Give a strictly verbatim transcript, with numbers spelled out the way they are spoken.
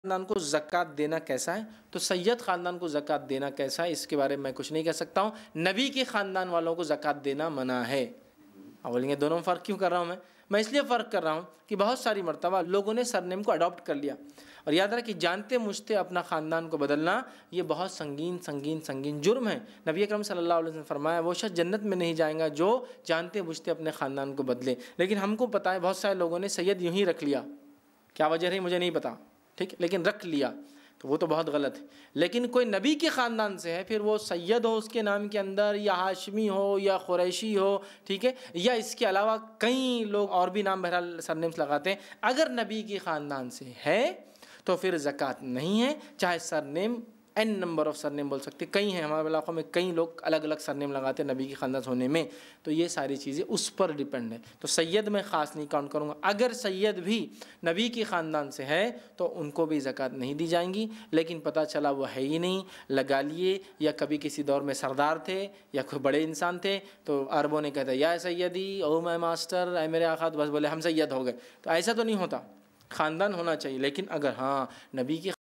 خاندان کو زکوٰۃ دینا کیسا ہے؟ تو سید خاندان کو زکوٰۃ دینا کیسا ہے اس کے بارے میں میں کچھ نہیں کہہ سکتا ہوں۔ نبی کے خاندان والوں کو زکوٰۃ دینا منع ہے۔ اب بولیں گے دونوں میں فرق کیوں کر رہا ہوں میں میں اس لیے فرق کر رہا ہوں کہ بہت ساری مرتبہ لوگوں نے سرنیم کو اڈاپٹ کر لیا، اور یاد رکھیں کہ جانتے مجھتے اپنا خاندان کو بدلنا یہ بہت سنگین سنگین سنگین جرم ہے۔ نبی اکرم صلی اللہ علیہ وسلم نے فرمایا وہ شخص جنت میں نہیں جائیں گا جو جانتے مجھتے اپنے خاندان کو بدلے۔ لیکن ہم کو پتہ ہے بہت سارے لوگوں نے سید یوں ہی رکھ لیا، کیا وجہ رہی مجھے نہیں پتا، ٹھیک، لیکن رکھ لیا تو وہ تو بہت غلط ہے۔ لیکن کوئی نبی کے خاندان سے ہے، پھر وہ سید ہو اس کے نام کے اندر، یا ہاشمی ہو یا قریشی ہو، ٹھیک ہے، یا اس کے علاوہ کئی لوگ اور بھی نام بہرحال سرنیمس لگاتے ہیں، اگر نبی کے خاندان سے ہے تو پھر زکوٰۃ نہیں ہے، چاہے surname and number of surname بول سکتے، کئی ہیں ہمارے علاقوں میں، کئی لوگ الگ الگ سرنیم لگاتے ہیں نبی کی خاندان ہونے میں، تو یہ ساری چیزیں اس پر ڈیپینڈ ہے۔ تو سید میں خاص نہیں کاؤنٹ کروں گا، اگر سید بھی نبی کی خاندان سے ہے تو ان کو بھی زکوٰۃ نہیں دی جائیں گی، لیکن پتہ چلا وہ ہے ہی نہیں، لگا لیے، یا کبھی کسی دور میں سردار تھے یا کوئی بڑے انسان تھے، تو عربوں نے کہتا یا سیدی او میں ماسٹر اے میرے آقا، تو بس بولے ہم سید ہو گئے، تو ایسا تو نہیں ہوتا، خاندان ہونا چاہیے۔ لیکن اگر ہاں نبی کی